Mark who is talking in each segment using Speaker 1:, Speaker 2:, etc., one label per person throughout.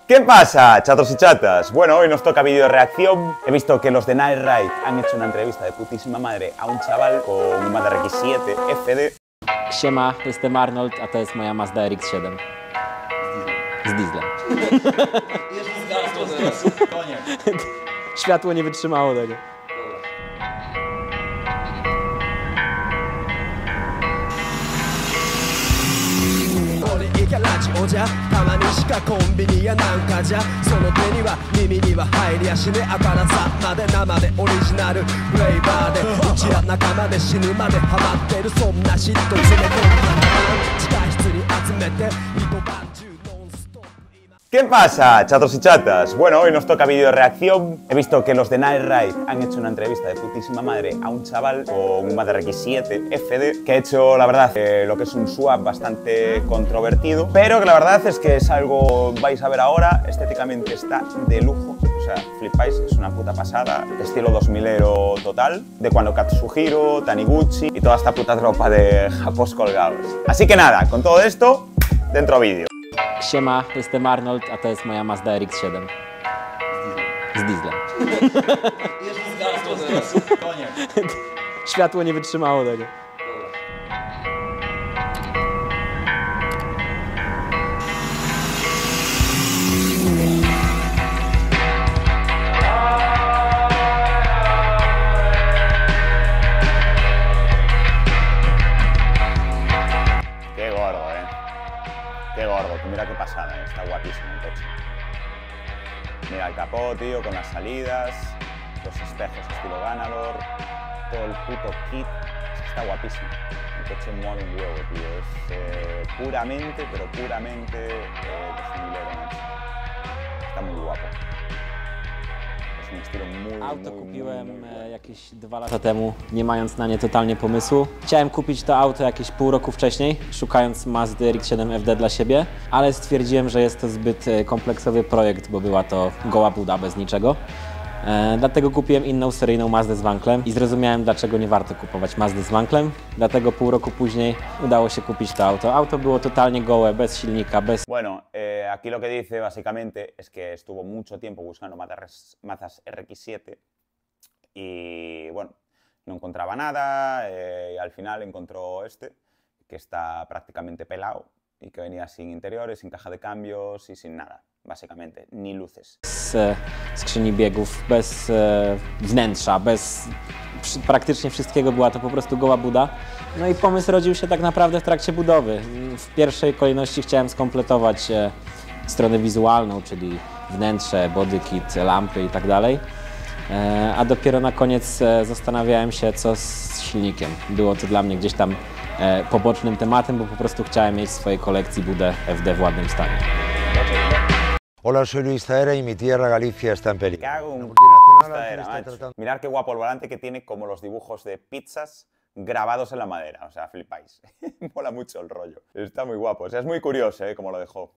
Speaker 1: ¿Qué pasa, chatos y chatas? Bueno, hoy nos toca vídeo de reacción. He visto que los de Night Ride han hecho una entrevista de putísima madre a un chaval con un Mazda RX-7 FD.
Speaker 2: Siema, jestem Arnold, a to jest moja Mazda RX-7. Z dieslem. Światło nie wytrzymało tego.
Speaker 1: ¿Qué pasa, chatos y chatas? Bueno, hoy nos toca vídeo de reacción. He visto que los de Night Ride han hecho una entrevista de putísima madre a un chaval con un Mazda RX-7 FD que ha hecho, la verdad, lo que es un swap bastante controvertido, pero que la verdad es que es algo, vais a ver ahora, estéticamente está de lujo. O sea, flipáis, es una puta pasada, estilo 2000ero total, de cuando Katsuhiro, Taniguchi y toda esta puta tropa de japos colgados. Así que nada, con todo esto, dentro vídeo.
Speaker 2: Siema, jestem Arnold, a to jest moja Mazda RX-7. Z dieslem. Światło nie wytrzymało tego.
Speaker 1: Qué gordo, mira qué pasada, está guapísimo el coche. Mira el capó, tío, con las salidas, los espejos estilo ganador, todo el puto kit, está guapísimo. El coche mueve un huevo, tío, es puramente, pero puramente 2000ero, macho. Está muy guapo. Es un estilo muy,
Speaker 2: Auto
Speaker 1: muy,
Speaker 2: kupiłem
Speaker 1: muy bueno.
Speaker 2: jakieś 2 lata temu, nie mając na nie totalnie pomysłu. Chciałem kupić to auto jakieś pół roku wcześniej, szukając Mazdy RX-7 FD dla siebie, ale stwierdziłem, że jest to zbyt kompleksowy projekt, bo była to goła buda bez niczego. Dlatego kupiłem inną seryjną Mazdę z wanklem i zrozumiałem, dlaczego nie warto kupować Mazdy z wanklem. Dlatego pół roku później udało się kupić to auto. Auto było totalnie gołe, bez silnika, bez...
Speaker 1: Bueno, aquí lo que dice básicamente es que estuvo mucho tiempo buscando Mazdas RX-7 y bueno, no encontraba nada y al final encontró este, que está prácticamente pelado y que venía sin interiores, sin caja de cambios y sin nada, básicamente, ni luces.
Speaker 2: Z skrzyni biegów, bez wnętrza, bez praktycznie wszystkiego, była to po prostu goła buda. No i pomysł rodził się tak naprawdę w trakcie budowy. W pierwszej kolejności chciałem skompletować stronę wizualną, czyli wnętrze, body kit, lampy i tak dalej. A dopiero na koniec zastanawiałem się, co z silnikiem. Było to dla mnie gdzieś tam pobocznym tematem, bo po prostu chciałem mieć w swojej kolekcji budę FD w ładnym stanie.
Speaker 3: Hola, soy Luis Zaera y mi tierra Galicia está en peligro.
Speaker 1: Cago en Zaera, macho. Mirad qué guapo el volante que tiene, como los dibujos de pizzas grabados en la madera, o sea, flipáis. Mola mucho el rollo, está muy guapo, o sea, es muy curioso, cómo lo dejó.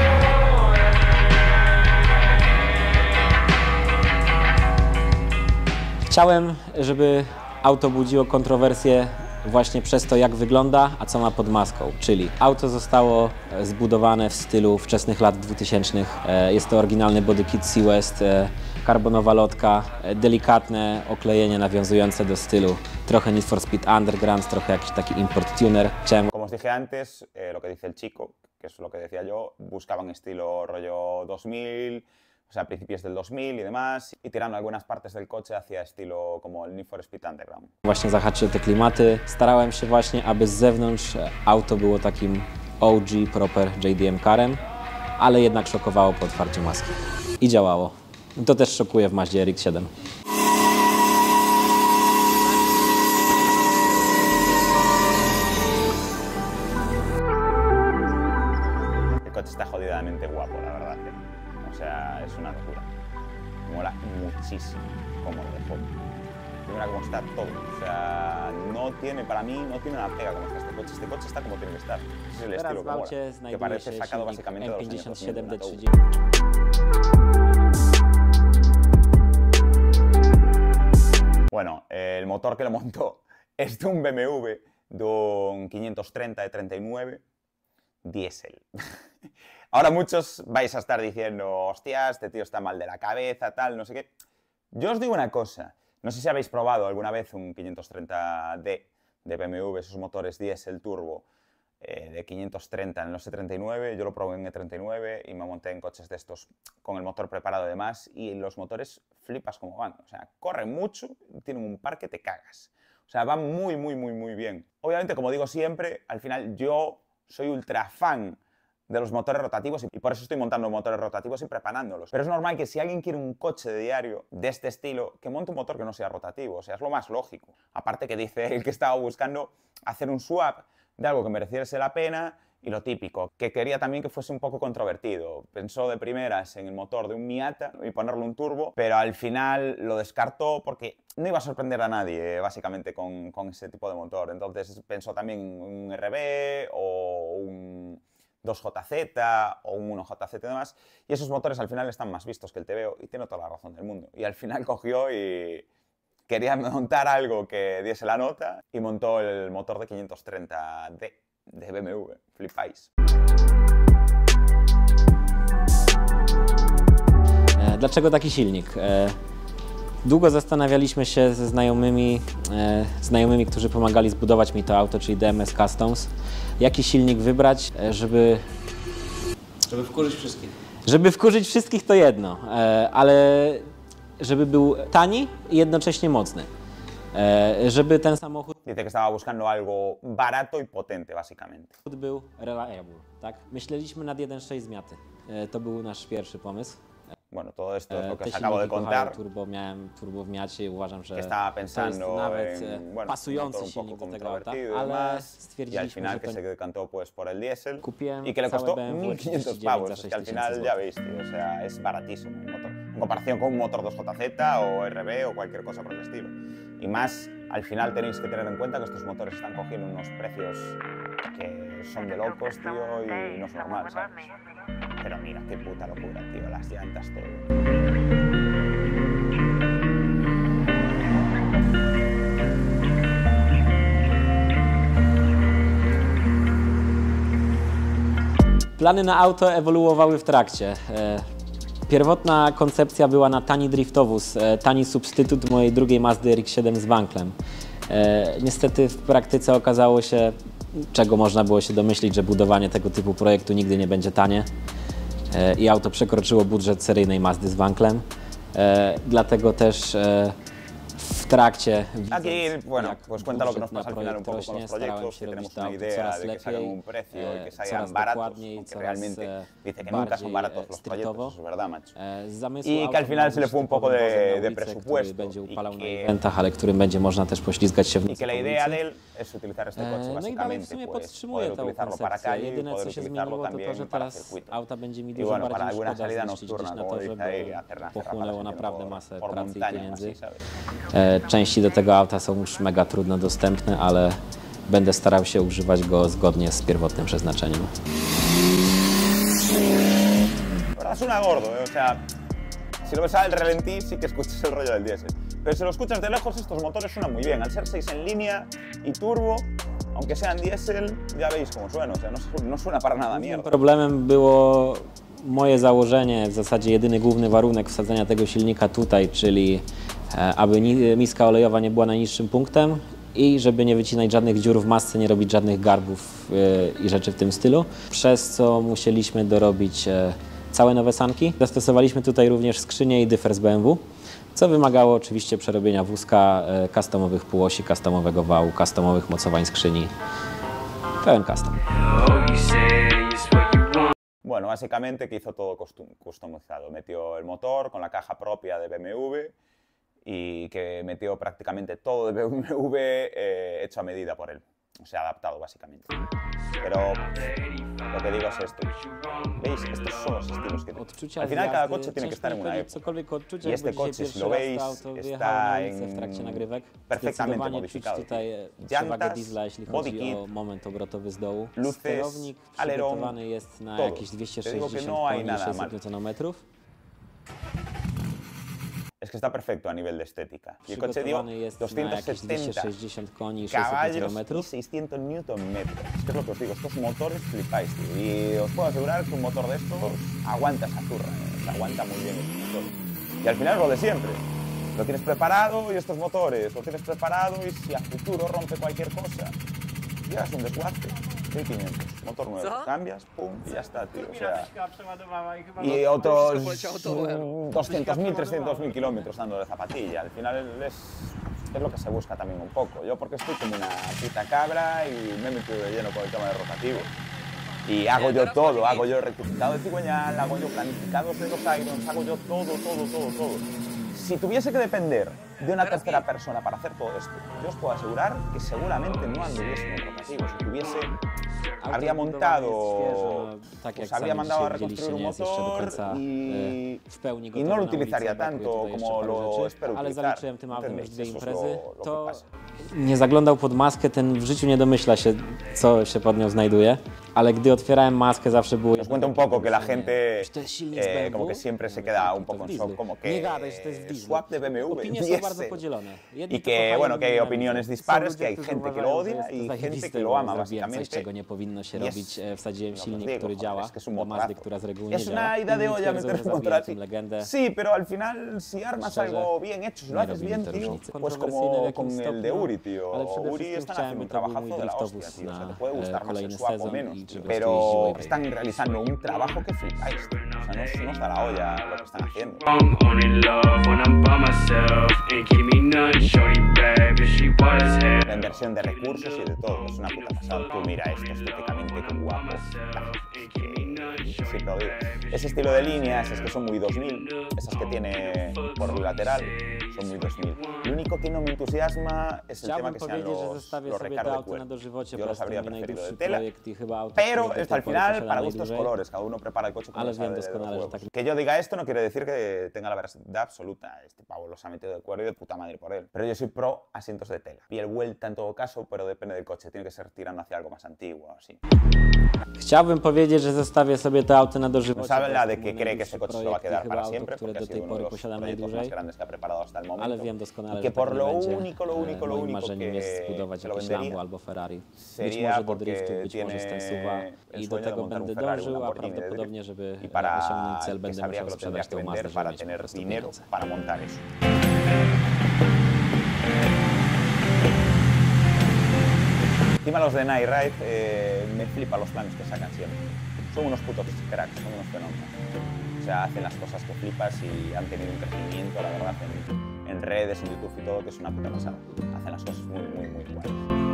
Speaker 2: Chciałem, żeby auto budziło kontrowersję właśnie przez to, jak wygląda, a co ma pod maską. Czyli auto zostało zbudowane w stylu wczesnych lat 2000. Jest to oryginalny body kit Sea West, karbonowa lotka, delikatne oklejenie nawiązujące do stylu trochę Need for Speed Underground, trochę jakiś taki import tuner.
Speaker 1: Como os dije antes, lo que dice el chico, que es lo que decía yo, buscaban estilo rollo 2000, o sea, principios del 2000 y demás, y tirando algunas partes del coche hacia estilo como el Need for Speed Underground.
Speaker 2: Właśnie zahaczyły te klimaty. Starałem się właśnie, aby z zewnątrz auto było takim OG proper JDM carem, ale jednak szokowało po otwarciu maski. I działało. To też szokuje w Mazdzie RX-7.
Speaker 1: El coche está jodidamente guapo, la verdad. O sea, es una locura. Mola muchísimo cómo lo dejó. Mira cómo está todo. O sea, no tiene, para mí, no tiene una pega como está este coche. Este coche está como tiene que estar. Ese es el estilo que mola. Que parece sacado básicamente de los años 2000 de una Touge. Bueno, el motor que lo montó es de un BMW, de un 530 de 39, diésel. Ahora muchos vais a estar diciendo, hostia, este tío está mal de la cabeza, tal, no sé qué. Yo os digo una cosa, no sé si habéis probado alguna vez un 530D de BMW, esos motores diésel turbo de 530 en los E39, yo lo probé en E39 y me monté en coches de estos con el motor preparado de más y los motores flipas como van, o sea, corren mucho, tienen un par que te cagas, o sea, van muy bien. Obviamente, como digo siempre, al final yo soy ultra fan de los motores rotativos y por eso estoy montando motores rotativos y preparándolos. Pero es normal que si alguien quiere un coche de diario de este estilo, que monte un motor que no sea rotativo, o sea, es lo más lógico. Aparte que dice el que estaba buscando hacer un swap de algo que mereciese la pena y lo típico, que quería también que fuese un poco controvertido. Pensó de primeras en el motor de un Miata y ponerle un turbo, pero al final lo descartó porque no iba a sorprender a nadie, básicamente, con ese tipo de motor. Entonces pensó también en un RB o un 2JZ o un 1JZ y demás, y esos motores al final están más vistos que el TVO y tiene toda la razón del mundo. Y al final cogió y quería montar algo que diese la nota y montó el motor de 530D de BMW. Flipáis.
Speaker 2: Dlaczego taki silnik? Długo zastanawialiśmy się ze znajomymi, którzy pomagali zbudować mi to auto, czyli DMS Customs, jaki silnik wybrać, żeby
Speaker 4: wkurzyć wszystkich.
Speaker 2: Żeby wkurzyć wszystkich to jedno, ale żeby był tani i jednocześnie mocny. Żeby ten samochód
Speaker 1: Dice que estaba buscando algo barato y potente, básicamente.
Speaker 2: był reliable, tak? Myśleliśmy nad 1.6 zmiaty. To był nasz pierwszy pomysł.
Speaker 1: Bueno, todo esto es lo que
Speaker 2: Te
Speaker 1: os acabo de
Speaker 2: silniki
Speaker 1: contar.
Speaker 2: kochają miałem turbo w Miacie i uważam, że
Speaker 1: Que estaba
Speaker 2: to jest
Speaker 1: pensando
Speaker 2: nawet
Speaker 1: en, bueno,
Speaker 2: pasujący
Speaker 1: un motor
Speaker 2: silnik
Speaker 1: un
Speaker 2: do
Speaker 1: poco
Speaker 2: tego auta,
Speaker 1: controvertido y
Speaker 2: ale
Speaker 1: demás, y al
Speaker 2: stwierdziliśmy,
Speaker 1: final
Speaker 2: że
Speaker 1: que
Speaker 2: to
Speaker 1: se decantó pues por el diésel
Speaker 2: Kupiłem
Speaker 1: y que le
Speaker 2: całe
Speaker 1: costó
Speaker 2: BMW
Speaker 1: 1.500
Speaker 2: 39
Speaker 1: pavos,
Speaker 2: za
Speaker 1: es que al
Speaker 2: 6
Speaker 1: final
Speaker 2: tysięcy
Speaker 1: ya veis, tío, o sea, es baratísimo un motor, en comparación con un motor 2JZ o RB o cualquier cosa por el estilo. Y más, al final tenéis que tener en cuenta que estos motores están cogiendo unos precios que son de locos, tío, y no es normal, ¿sabes? Pero mira, qué puta locura, tío, las llantas, todo.
Speaker 2: Plany na auto ewoluowały w trakcie. Pierwotna koncepcja była na tani driftowóz, tani substytut mojej drugiej Mazdy RX-7 z wanklem. Niestety w praktyce okazało się, czego można było się domyślić, że budowanie tego typu projektu nigdy nie będzie tanie i auto przekroczyło budżet seryjnej Mazdy z wanklem. Dlatego też w trakcie,
Speaker 1: Aquí, bueno,
Speaker 2: jak
Speaker 1: pues cuenta lo que nos
Speaker 2: budżet
Speaker 1: pasa al
Speaker 2: na
Speaker 1: final un
Speaker 2: projekt
Speaker 1: poco con los
Speaker 2: rośnie, starałem
Speaker 1: proyectos,
Speaker 2: się
Speaker 1: que
Speaker 2: robić
Speaker 1: tenemos
Speaker 2: to
Speaker 1: una
Speaker 2: auto
Speaker 1: idea
Speaker 2: coraz
Speaker 1: de que salgan
Speaker 2: lepiej,
Speaker 1: un precio y que salgan
Speaker 2: coraz
Speaker 1: baratos,
Speaker 2: dokładniej,
Speaker 1: aunque
Speaker 2: coraz
Speaker 1: realmente dice que nunca son
Speaker 2: bardziej
Speaker 1: baratos los
Speaker 2: streetowo.
Speaker 1: proyectos, eso es verdad, macho.
Speaker 2: Z zamysłu
Speaker 1: I que
Speaker 2: auto
Speaker 1: al final
Speaker 2: miało
Speaker 1: se le
Speaker 2: być
Speaker 1: fue un poco
Speaker 2: typowym wozem na
Speaker 1: de
Speaker 2: ulicę,
Speaker 1: presupuesto
Speaker 2: który będzie
Speaker 1: y
Speaker 2: upalał na
Speaker 1: que,
Speaker 2: eventach, ale którym będzie można też poślizgać się w
Speaker 1: y
Speaker 2: nocy
Speaker 1: que la
Speaker 2: po
Speaker 1: idea
Speaker 2: ulicy.
Speaker 1: de él es utilizar este coche
Speaker 2: No i dalej w
Speaker 1: básicamente,
Speaker 2: sumie
Speaker 1: pues
Speaker 2: podtrzymuję
Speaker 1: poder
Speaker 2: tą
Speaker 1: utilizarlo para
Speaker 2: koncepcję.
Speaker 1: calle y
Speaker 2: Jedyne
Speaker 1: poder
Speaker 2: co się
Speaker 1: utilizarlo
Speaker 2: zmieniło to to,
Speaker 1: también
Speaker 2: że
Speaker 1: para
Speaker 2: teraz
Speaker 1: circuito.
Speaker 2: auta będzie mi
Speaker 1: Y
Speaker 2: dużo
Speaker 1: bueno, para
Speaker 2: bardziej
Speaker 1: alguna
Speaker 2: szkoda
Speaker 1: salida
Speaker 2: zniszczyć
Speaker 1: nocturna,
Speaker 2: gdzieś na
Speaker 1: como
Speaker 2: torze,
Speaker 1: dice ahí,
Speaker 2: bo
Speaker 1: hacer unas
Speaker 2: pochłonęło
Speaker 1: terrazadas
Speaker 2: naprawdę masę
Speaker 1: por
Speaker 2: pracy i
Speaker 1: montaña,
Speaker 2: pieniędzy.
Speaker 1: así, ¿sabes?
Speaker 2: Części do tego auta są już mega trudno dostępne, ale będę starał się używać go zgodnie z pierwotnym przeznaczeniem.
Speaker 1: La verdad suena gordo, o sea, si lo ves al ralentí sí que escuchas el rollo del diésel. Pero si lo escuchas de lejos estos motores suenan muy bien, al ser 6 en línea y turbo, aunque sean diésel, ya veis cómo suena, o sea, no suena para nada mierda.
Speaker 2: Problemem było moje założenie, w zasadzie jedyny główny warunek wsadzenia tego silnika tutaj, czyli aby miska olejowa nie była najniższym punktem i żeby nie wycinać żadnych dziur w masce, nie robić żadnych garbów i rzeczy w tym stylu, przez co musieliśmy dorobić całe nowe sanki. Zastosowaliśmy tutaj również skrzynię i dyfer z BMW, co wymagało oczywiście przerobienia wózka, customowych półosi, customowego wału, customowych mocowań skrzyni. Pełen custom.
Speaker 1: Bueno, básicamente que hizo todo customizado. Metió el motor con la caja propia de BMW y que metió prácticamente todo de BMW hecho a medida por él. O sea, adaptado básicamente. Pero lo que digo es esto. ¿Veis? Estos son los estilos que tiene. Al final cada coche tiene que estar en una época. Y este coche, si lo veis, está perfectamente modificado. Llantas, body kit, luces, alerón,
Speaker 2: jest na
Speaker 1: todo.
Speaker 2: jakieś
Speaker 1: Te digo que no hay nada mal.
Speaker 2: Nm.
Speaker 1: Es que está perfecto a nivel de estética. Y el coche dio
Speaker 2: Przygotowany jest na jakieś
Speaker 1: 270
Speaker 2: 260 koni i 600
Speaker 1: caballos
Speaker 2: km.
Speaker 1: y 600 newton-metros. Es que es lo que os digo, estos motores flipáis, tío. Y os puedo asegurar que un motor de estos aguanta esa zurra, se aguanta muy bien el motor. Y al final es lo de siempre. Lo tienes preparado y estos motores, lo tienes preparado y si a futuro rompe cualquier cosa, llegas a un desguace. 1500, motor nuevo, cambias, pum, y ya está, tío. O sea, y otros 200.000, 300.000 kilómetros dando de zapatilla. Al final es lo que se busca también un poco. Yo porque estoy como una puta cabra y me he metido de lleno con el tema de rotativo. Y hago yo todo, hago yo rectificado de cigüeñal, hago yo planificados de los irons, hago yo todo. Si tuviese que depender de una tercera persona para hacer todo esto, yo os puedo asegurar que seguramente no anduviese en rotativo. Si tuviese, habría montado, pues habría mandado a reconstruir un motor y no lo utilizaría tanto como lo espero utilizar.
Speaker 2: Ale zaliczyłem tym autem już 2
Speaker 1: Eso es
Speaker 2: imprezy,
Speaker 1: lo que
Speaker 2: to
Speaker 1: pasa.
Speaker 2: nie zaglądał pod maskę, ten w życiu nie domyśla się, co się pod nią znajduje. Ale gdy otwierałem maskę, zawsze było...
Speaker 1: Os cuento un poco que la gente
Speaker 2: To jest silnik z BMW?
Speaker 1: como que siempre se queda un poco en
Speaker 2: diesel.
Speaker 1: shock, como que
Speaker 2: Nie gadaj, że to jest diesel.
Speaker 1: swap de BMW,
Speaker 2: Opinie są bardzo
Speaker 1: diesel.
Speaker 2: podzielone. Jedni
Speaker 1: Y
Speaker 2: to
Speaker 1: que,
Speaker 2: kochają,
Speaker 1: bueno, que hay
Speaker 2: inni
Speaker 1: opiniones
Speaker 2: nienawidzą.
Speaker 1: dispares,
Speaker 2: Są
Speaker 1: que hay
Speaker 2: ludzie,
Speaker 1: gente
Speaker 2: którzy
Speaker 1: que lo
Speaker 2: uważają,
Speaker 1: odia
Speaker 2: że
Speaker 1: y
Speaker 2: jest to
Speaker 1: gente
Speaker 2: zajebiste,
Speaker 1: que lo
Speaker 2: bo
Speaker 1: ama,
Speaker 2: zrobiłem coś,
Speaker 1: básicamente.
Speaker 2: czego nie powinno się robić. Wsadziłem silnik,
Speaker 1: digo,
Speaker 2: który
Speaker 1: joder,
Speaker 2: działa
Speaker 1: es que es un
Speaker 2: do Mazdy,
Speaker 1: motorazo.
Speaker 2: która z reguły nie
Speaker 1: Es
Speaker 2: działa.
Speaker 1: una ida de
Speaker 2: Inni
Speaker 1: olla
Speaker 2: twierdzą,
Speaker 1: meter
Speaker 2: że
Speaker 1: un motor
Speaker 2: zabiłem
Speaker 1: así.
Speaker 2: tym legendę.
Speaker 1: Sí, pero al final, si armas
Speaker 2: Szczerze,
Speaker 1: algo bien hecho, si lo
Speaker 2: nie
Speaker 1: haces
Speaker 2: robi mi
Speaker 1: bien,
Speaker 2: to
Speaker 1: tío,
Speaker 2: różnicy.
Speaker 1: pues
Speaker 2: Kontrowersyjne w
Speaker 1: como
Speaker 2: jakimś
Speaker 1: con el de
Speaker 2: stopniu,
Speaker 1: Uri, tío.
Speaker 2: ale przede
Speaker 1: Uri
Speaker 2: wszystkim
Speaker 1: están
Speaker 2: chciałem,
Speaker 1: haciendo
Speaker 2: by
Speaker 1: un
Speaker 2: to był
Speaker 1: trabajazo
Speaker 2: mój
Speaker 1: de la
Speaker 2: driftowóz
Speaker 1: hostia, tío. O sea, te
Speaker 2: na
Speaker 1: puede gustar más el
Speaker 2: kolejny
Speaker 1: swap o
Speaker 2: sezon
Speaker 1: menos,
Speaker 2: i
Speaker 1: tío,
Speaker 2: żeby
Speaker 1: pero
Speaker 2: jeździło i
Speaker 1: están realizando un trabajo que flipáis, tío. O sea, no os da la olla lo que están haciendo.
Speaker 5: I'm on in love when I'm by myself. Ain't give me none, shorty bad, but she was hell.
Speaker 1: La inversión de recursos y de todo, es una puta pasada. Tú mira esto estéticamente, qué guapo. Sí, lo digo. Ese estilo de líneas es que son muy 2000, esas que tiene por el lateral son muy 2000. Lo único que no me entusiasma es el tema
Speaker 2: Chciałbym
Speaker 1: que sean
Speaker 2: powiedzieć, że
Speaker 1: los
Speaker 2: zostawię sobie
Speaker 1: recargo
Speaker 2: to
Speaker 1: de
Speaker 2: auto na
Speaker 1: cuero.
Speaker 2: dożywocie,
Speaker 1: Yo
Speaker 2: bo
Speaker 1: los
Speaker 2: jest to
Speaker 1: habría
Speaker 2: mój
Speaker 1: preferido de
Speaker 2: najdłuższy
Speaker 1: tela.
Speaker 2: projekt i chyba auto,
Speaker 1: Pero
Speaker 2: które do
Speaker 1: esto
Speaker 2: tej
Speaker 1: al
Speaker 2: pory
Speaker 1: final,
Speaker 2: posiadam
Speaker 1: para gustos
Speaker 2: najdłużej.
Speaker 1: colores, cada uno prepara el coche como
Speaker 2: Ale
Speaker 1: le sale
Speaker 2: wiem
Speaker 1: de los
Speaker 2: doskonale, że
Speaker 1: huevos.
Speaker 2: tak-
Speaker 1: Que yo diga esto no quiere decir que tenga la verdad absoluta. Este pavo los ha metido de cuero y de puta madre por él. Pero yo soy pro asientos de tela. Piel vuelta en todo caso, pero depende del coche. Tiene que ser tirando hacia algo más antiguo, así.
Speaker 2: Chciałbym powiedzieć, że zostawię sobie to auto na dożywocie.
Speaker 1: Nos habla
Speaker 2: bo
Speaker 1: de
Speaker 2: jest to
Speaker 1: que
Speaker 2: mój
Speaker 1: cree que este
Speaker 2: najdłuższy
Speaker 1: coche se va a
Speaker 2: projekt i
Speaker 1: quedar
Speaker 2: chyba
Speaker 1: para
Speaker 2: auto,
Speaker 1: siempre,
Speaker 2: które
Speaker 1: porque ha
Speaker 2: do tej
Speaker 1: sido uno de
Speaker 2: pory
Speaker 1: los
Speaker 2: posiadam
Speaker 1: proyectos más
Speaker 2: najdłużej.
Speaker 1: grandes que ha preparado hasta el momento.
Speaker 2: Ale wiem doskonale,
Speaker 1: Y
Speaker 2: że
Speaker 1: que por
Speaker 2: tak
Speaker 1: lo
Speaker 2: nie będzie.
Speaker 1: único
Speaker 2: Moim
Speaker 1: que
Speaker 2: marzeniem jest zbudować
Speaker 1: se lo
Speaker 2: jakieś
Speaker 1: vendería
Speaker 2: Lambo albo Ferrari. Być
Speaker 1: sería
Speaker 2: może do
Speaker 1: porque
Speaker 2: driftu, być może z
Speaker 1: tiene
Speaker 2: Tensuwa.
Speaker 1: el
Speaker 2: I do
Speaker 1: sueño de
Speaker 2: tego
Speaker 1: montar un
Speaker 2: będę
Speaker 1: Ferrari, un
Speaker 2: dążył, a
Speaker 1: Lamborghini de
Speaker 2: prawdopodobnie,
Speaker 1: drift.
Speaker 2: żeby
Speaker 1: Y para
Speaker 2: osiągnąć cel,
Speaker 1: que
Speaker 2: będę
Speaker 1: sabría
Speaker 2: musiał
Speaker 1: que lo tendría
Speaker 2: sprzedać
Speaker 1: que
Speaker 2: tę Mazdę,
Speaker 1: vender
Speaker 2: żeby
Speaker 1: para
Speaker 2: mieć po
Speaker 1: tener
Speaker 2: prostu
Speaker 1: dinero
Speaker 2: pieniądze.
Speaker 1: para montar eso. Encima los de Night Ride me flipan los planes que sacan siempre. Son unos putos cracks, son unos fenómenos. O sea, hacen las cosas que flipas y han tenido un crecimiento, la verdad, en redes, en YouTube y todo, que es una puta pasada. Hacen las cosas muy, muy, muy guays.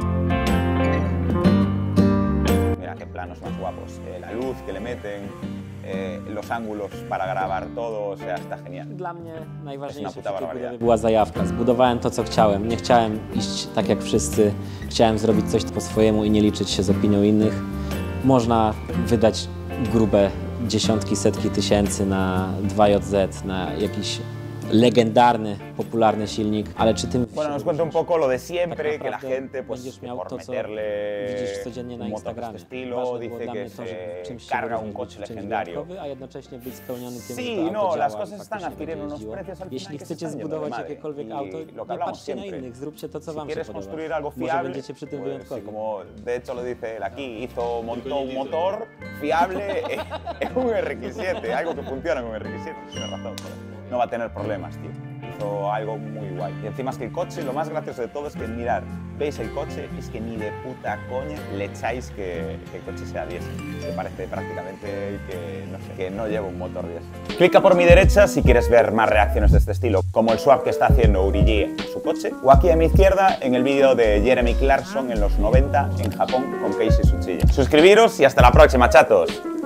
Speaker 1: Mira qué planos más guapos. La luz que le meten, los ángulos para grabar todo, o sea, está genial.
Speaker 2: Dla mnie najważniejsze
Speaker 1: puta
Speaker 2: przy tej
Speaker 1: barbaridad.
Speaker 2: budowie była zajawka. Zbudowałem to, co chciałem. Nie chciałem iść tak jak wszyscy. Chciałem zrobić coś po swojemu i nie liczyć się z opinią innych. Można wydać grube dziesiątki, setki tysięcy na 2JZ, na jakiś legendarny, popularny silnik, ale czy tym...
Speaker 1: Bueno, nos cuenta un poco lo de siempre,
Speaker 2: Tak
Speaker 1: que la
Speaker 2: naprawdę
Speaker 1: gente, pues,
Speaker 2: będziesz
Speaker 1: que
Speaker 2: miał
Speaker 1: por
Speaker 2: to, co
Speaker 1: meterle
Speaker 2: widzisz codziennie na
Speaker 1: un motor de
Speaker 2: Instagramie.
Speaker 1: este estilo,
Speaker 2: Ważne było
Speaker 1: dice
Speaker 2: dla
Speaker 1: que
Speaker 2: mnie to, żeby w czymś
Speaker 1: se
Speaker 2: się
Speaker 1: carga un
Speaker 2: wyróżnić,
Speaker 1: coche
Speaker 2: w czymś
Speaker 1: legendario.
Speaker 2: wyjątkowy, a jednocześnie być spełniony tym, że
Speaker 1: Sí,
Speaker 2: to auto
Speaker 1: no,
Speaker 2: działa
Speaker 1: las
Speaker 2: i
Speaker 1: cosas están
Speaker 2: faktycznie będzie
Speaker 1: adquiriendo unos
Speaker 2: jeździło.
Speaker 1: precios al final
Speaker 2: Jeśli
Speaker 1: que se
Speaker 2: chcecie
Speaker 1: están yendo de
Speaker 2: zbudować
Speaker 1: madre.
Speaker 2: jakiekolwiek
Speaker 1: Y
Speaker 2: auto,
Speaker 1: lo que
Speaker 2: nie
Speaker 1: hablamos
Speaker 2: patrzcie na
Speaker 1: siempre.
Speaker 2: innych, zróbcie to, co
Speaker 1: Si
Speaker 2: wam się
Speaker 1: quieres
Speaker 2: podoba.
Speaker 1: construir algo
Speaker 2: Może
Speaker 1: fiable,
Speaker 2: będziecie przy tym
Speaker 1: pues,
Speaker 2: wyjątkowi.
Speaker 1: sí, como de hecho lo dice él aquí, montó un motor fiable en un RX-7, algo que funciona con RX-7, tiene razón, joder. No va a tener problemas, tío. Hizo algo muy guay. Y encima es que el coche, lo más gracioso de todo es que mirar, veis el coche, es que ni de puta coña le echáis que el coche sea diésel. Que parece prácticamente que no lleva un motor diésel. Clica por mi derecha si quieres ver más reacciones de este estilo, como el swap que está haciendo Uri en su coche, o aquí a mi izquierda en el vídeo de Jeremy Clarkson en los 90 en Japón con Casey Tsuchiya. Suscribiros y hasta la próxima, chatos.